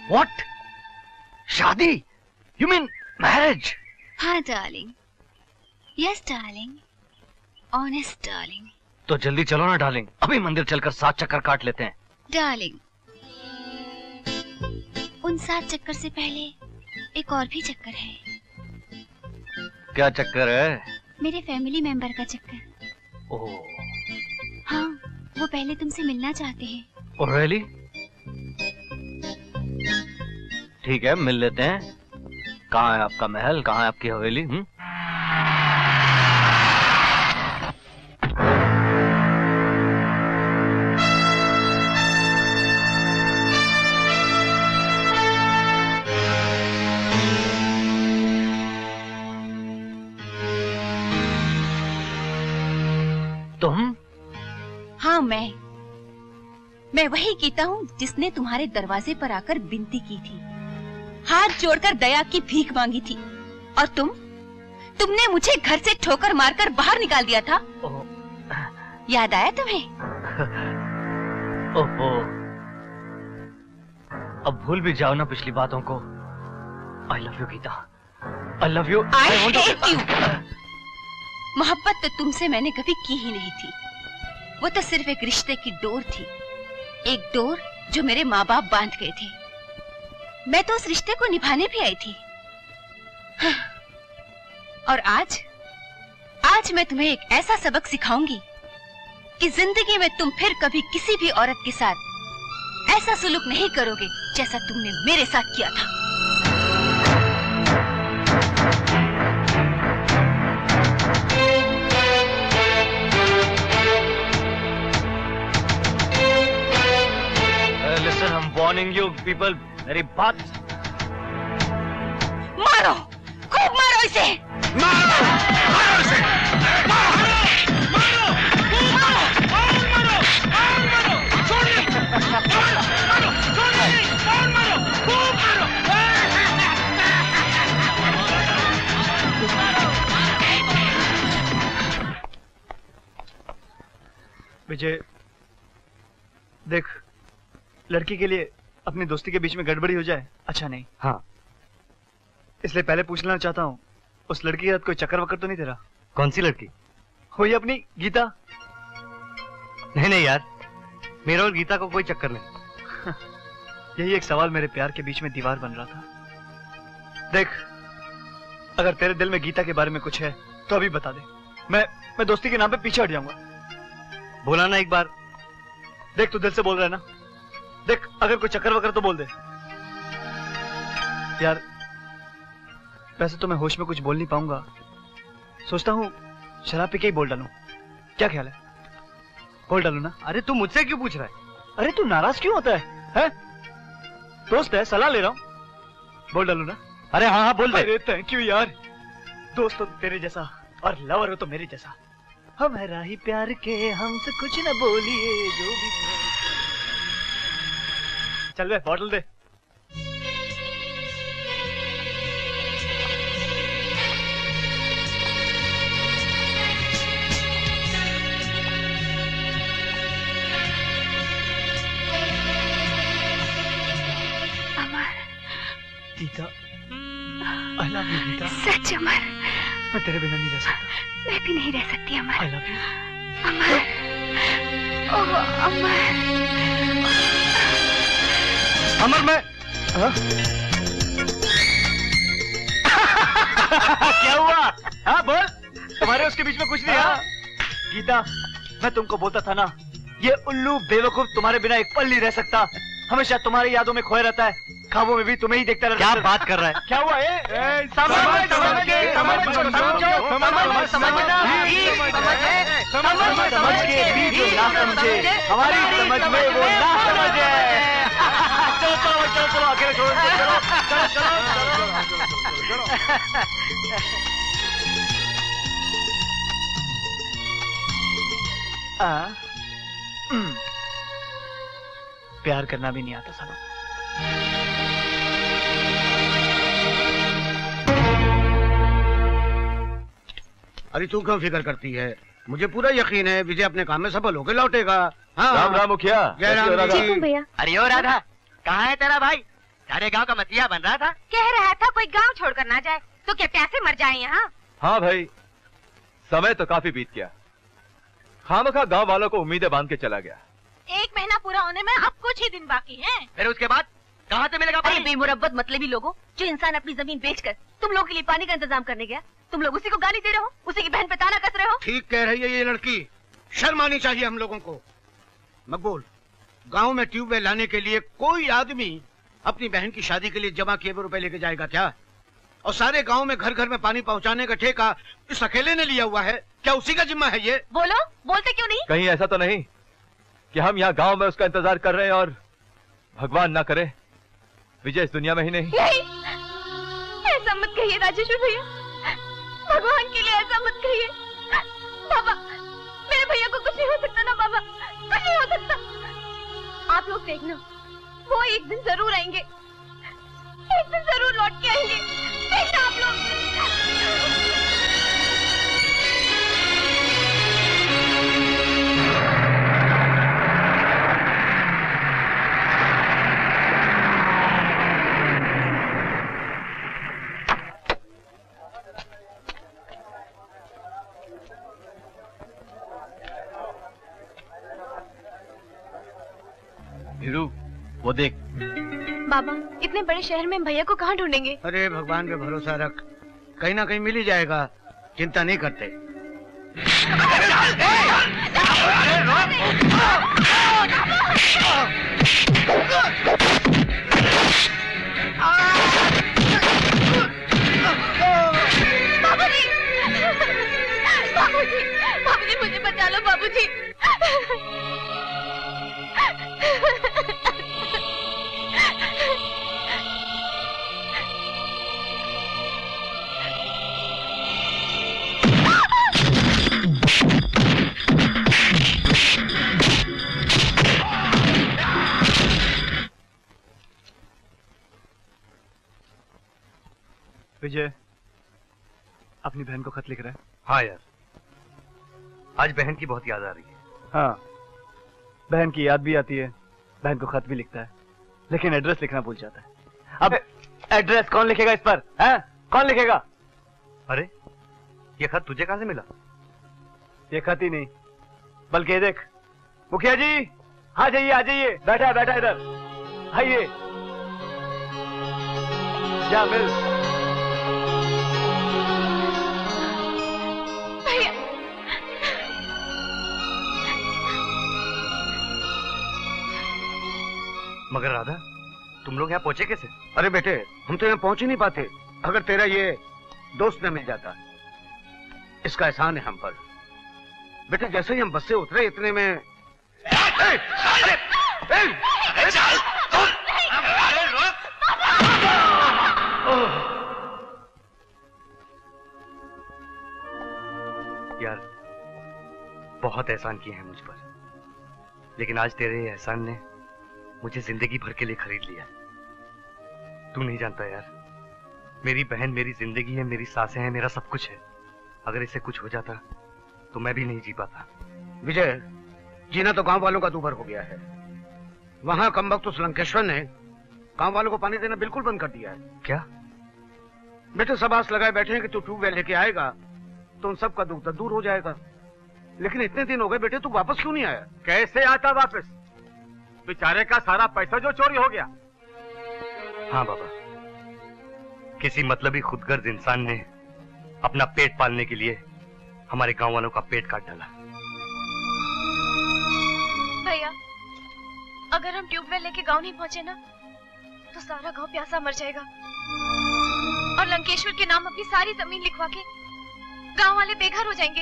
What? शादी? You mean marriage? हाँ darling, yes darling, honest darling. तो जल्दी चलो ना डार्लिंग, अभी मंदिर चलकर 7 चक्कर काट लेते हैं। डार्लिंग, उन 7 चक्कर से पहले एक और भी चक्कर है। क्या चक्कर है? मेरे फैमिली मेंबर का चक्कर। ओह। हाँ, वो पहले तुमसे मिलना चाहते हैं। Oh really? ठीक है, मिल लेते हैं। कहाँ है आपका महल, कहाँ है आपकी हवेली? तुम? हाँ मैं वही गीता हूँ जिसने तुम्हारे दरवाजे पर आकर विनती की थी, हाथ जोड़कर दया की भीख मांगी थी, और तुमने मुझे घर से ठोकर मारकर बाहर निकाल दिया था। याद आया तुम्हें? ओहो, अब भूल भी जाओ ना पिछली बातों को। I love you Gita, I love you। I hate you। मोहब्बत तो तुमसे मैंने कभी की ही नहीं थी, वो तो सिर्फ एक रिश्ते की डोर थी, एक डोर जो मेरे माँ बाप बांध गए थे। मैं तो उस रिश्ते को निभाने भी आई थी। और आज मैं तुम्हें एक ऐसा सबक सिखाऊंगी कि जिंदगी में तुम फिर कभी किसी भी औरत के साथ ऐसा सुलूक नहीं करोगे जैसा तुमने मेरे साथ किया था। Listen, I'm warning you people, मेरी बात। मारो, खूब मारो इसे। मारो इसे, मारो, खूब मारो, और मारो, छोड़ नहीं, मारो, छोड़ नहीं, और मारो, खूब मारो। विजय, देख, लड़की के लिए अपनी दोस्ती के बीच में गड़बड़ी हो जाए अच्छा नहीं। हाँ, इसलिए पहले पूछ लेना चाहता हूँ, उस लड़की के साथ कोई चक्कर वक्कर तो नहीं तेरा? कौन सी लड़की? हो ये अपनी गीता? नहीं यार, मेरा और गीता को कोई चक्कर नहीं। यही एक सवाल मेरे प्यार के बीच में दीवार बन रहा था। देख, अगर तेरे दिल में गीता के बारे में कुछ है तो अभी बता दे, मैं दोस्ती के नाम पे पीछे हट जाऊंगा। बोला ना एक बार। देख, तू दिल से बोल रहा है ना? देख, अगर कोई चक्कर वक्कर तो बोल दे। यार, वैसे तो मैं होश में कुछ बोल नहीं पाऊंगा, सोचता हूँ शराब पी के ही बोल डालूं। क्या ख्याल है? बोल डालूं ना? अरे तू मुझसे क्यों पूछ रहा है? अरे तू नाराज क्यों होता है? दोस्त है, सलाह ले रहा हूँ। बोल डालूं ना? अरे हाँ बोल दे। अरे थैंक यू यार, दोस्त तो तेरे जैसा और लवर हो तो मेरे जैसा। हमारा ही प्यार के हमसे कुछ न बोलिए, जो भी चल बे, बॉटल दे। Amar. Geeta, I love you Geeta. सच अमर, मैं तेरे बिना नहीं रह सकता। मैं भी नहीं रह सकती अमर। आई लव यू अमर। ओह अमर। अमर, मैं क्या हुआ? हाँ बोल, तुम्हारे उसके बीच में कुछ नहीं। हाँ गीता, मैं तुमको बोलता था ना, ये उल्लू बेवकूफ तुम्हारे बिना एक पल नहीं रह सकता, हमेशा तुम्हारी यादों में खोया रहता है, ख्वाबों में भी तुम्हें ही देखता रहता है। क्या बात कर रहा है? क्या हुआ? समझ के भी जो ना समझे, हमारी समझ में वो ना समझे। चलो अकेले छोड़ो, प्यार करना भी नहीं आता सालों। अरे तू क्यों फिक्र करती है? मुझे पूरा यकीन है विजय अपने काम में सफल होकर लौटेगा। हाँ, राम राम मुखिया। जय राम जी। भैया। अरे ओ राधा, कहाँ है तेरा भाई? सारे गांव का मसीहा बन रहा था। कह रहा था कोई गांव छोड़कर ना जाए, तो क्या प्यासे मर जाए यहाँ? हाँ भाई, समय तो काफी बीत गया। खामखा गांव वालों को उम्मीदें बांध के चला गया। 1 महीना पूरा होने में अब कुछ ही दिन बाकी हैं। फिर उसके बाद कहाँ से मिलेगा पानी? बेमुरब्बत मतलबी लोगों, जो इंसान अपनी जमीन बेचकर तुम लोगों के लिए पानी का इंतजाम करने गया, तुम लोग उसी को गाली दे रहे हो, उसी की बहन पे ताना कस रहे हो। ठीक कह रही है ये लड़की, शर्म आनी चाहिए हम लोगों को। मकबूल, गांव में ट्यूबवेल लाने के लिए कोई आदमी अपनी बहन की शादी के लिए जमा किए हुए रुपए लेके जाएगा क्या? और सारे गांव में घर घर में पानी पहुंचाने का ठेका इस अकेले ने लिया हुआ है, क्या उसी का जिम्मा है ये? बोलो, बोलते क्यों नहीं? कहीं ऐसा तो नहीं कि हम यहाँ गांव में उसका इंतजार कर रहे हैं और भगवान ना करे विजय इस दुनिया में ही नहीं। ऐसा मत कहिए राजेश्वर भैया, भगवान के लिए ऐसा मत कहिए। बाबा, मेरे भैया को कुछ नहीं हो सकता ना बाबा, कुछ नहीं हो सकता। आप लोग देखना, वो एक दिन जरूर आएंगे, एक दिन जरूर लौट के आएंगे, देखना आप लोग। हीरू, वो देख। बाबा, इतने बड़े शहर में भैया को कहाँ ढूंढेंगे? अरे भगवान पे भरोसा रख, कहीं ना कहीं मिल ही जाएगा, चिंता नहीं करते। बाबूजी, बाबूजी, बाबूजी मुझे बचा लो बाबूजी। विजय अपनी बहन को खत लिख रहा है। हाँ यार, आज बहन की बहुत याद आ रही है। हाँ, बहन की याद भी आती है, बहन को खत भी लिखता है, लेकिन एड्रेस लिखना भूल जाता है। अब एड्रेस कौन लिखेगा इस पर? हैं? कौन लिखेगा? अरे, ये खत तुझे कहां से मिला? ये खत ही नहीं, बल्कि ये देख। मुखिया जी, हाँ जाइए, आ जाइए, बैठा है, बैठा है इधर, आइए। जा मिल। मगर राधा, तुम लोग यहाँ पहुंचे कैसे? अरे बेटे, हम तो यहाँ पहुंच ही नहीं पाते अगर तेरा ये दोस्त न मिल जाता। इसका एहसान है हम पर। बेटे, जैसे ही हम बस से उतरे इतने में यार, बहुत एहसान किए हैं मुझ पर, लेकिन आज तेरे एहसान ने मुझे जिंदगी भर के लिए खरीद लिया। तू नहीं जानता यार, मेरी बहन मेरी जिंदगी है, मेरी सांसें हैं, मेरा सब कुछ है। अगर इसे कुछ हो जाता तो मैं भी नहीं जी पाता। विजय, जीना तो गांव वालों का दूभर हो गया है। वहां कमबख्त उस लंकेश्वर ने गांव वालों को पानी देना बिल्कुल बंद कर दिया है। क्या? बेटे, सब आस लगाए बैठे हैं कि तू ट्यूबवेल लेके आएगा तो उन सबका दुख दूर हो जाएगा। लेकिन इतने दिन हो गए बेटे, तू वापस क्यों नहीं आया? कैसे आता वापस? बेचारे का सारा पैसा जो चोरी हो गया। हाँ बाबा, किसी मतलबी खुदगर्ज इंसान ने अपना पेट पालने के लिए हमारे गांव वालों का पेट काट डाला। भैया, अगर हम ट्यूबवेल लेके गांव नहीं पहुंचे ना, तो सारा गांव प्यासा मर जाएगा और लंकेश्वर के नाम अपनी सारी जमीन लिखवा के गांव वाले बेघर हो जाएंगे।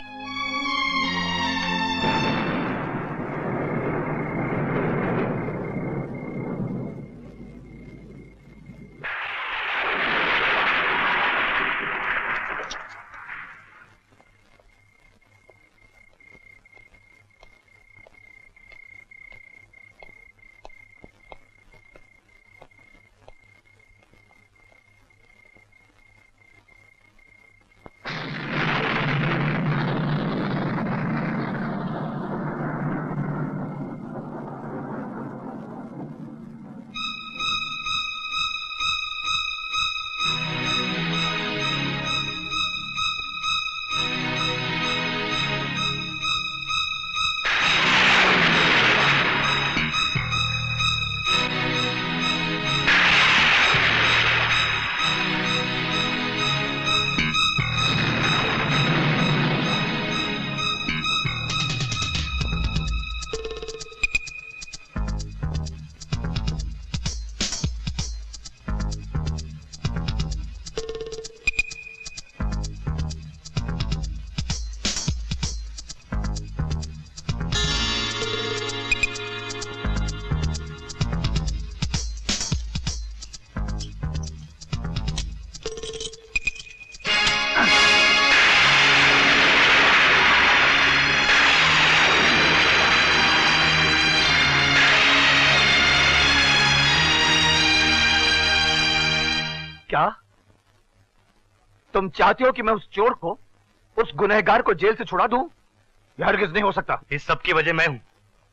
क्या तुम चाहती हो कि मैं उस चोर को, उस गुनहगार को जेल से छुड़ा दूं? यह हरगिज नहीं हो सकता। इस सब की वजह मैं हूं।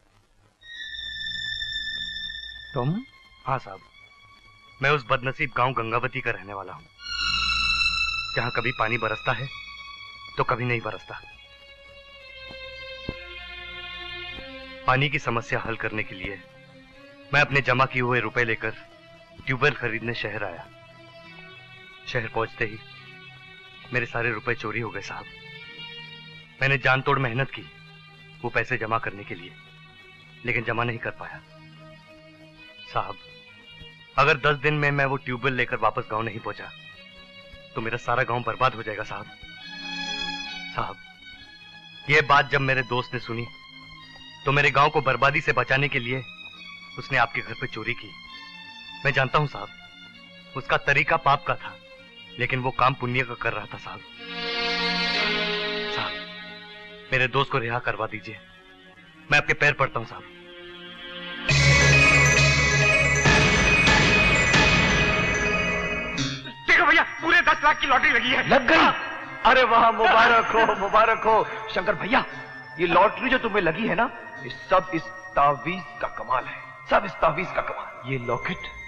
तुम? हाँ साहब, मैं उस बदनसीब गांव गंगावती का रहने वाला हूं, जहां कभी पानी बरसता है तो कभी नहीं बरसता। पानी की समस्या हल करने के लिए मैं अपने जमा किए हुए रुपए लेकर ट्यूबवेल खरीदने शहर आया। शहर पहुंचते ही मेरे सारे रुपए चोरी हो गए साहब। मैंने जान तोड़ मेहनत की वो पैसे जमा करने के लिए, लेकिन जमा नहीं कर पाया साहब। अगर 10 दिन में मैं वो ट्यूबवेल लेकर वापस गांव नहीं पहुंचा तो मेरा सारा गांव बर्बाद हो जाएगा साहब। साहब, ये बात जब मेरे दोस्त ने सुनी तो मेरे गांव को बर्बादी से बचाने के लिए उसने आपके घर पे चोरी की। मैं जानता हूं साहब, उसका तरीका पाप का था, लेकिन वो काम पुण्य का कर रहा था साहब। साहब, मेरे दोस्त को रिहा करवा दीजिए, मैं आपके पैर पड़ता हूं साहब। देखो भैया, पूरे 10 लाख की लॉटरी लगी है। लग गई? अरे वाह, मुबारक हो, मुबारक हो। शंकर भैया, ये लॉटरी जो तुम्हें लगी है ना, ये सब इस तावीज का कमाल है, सब इस तावीज का कमाल। ये लॉकेट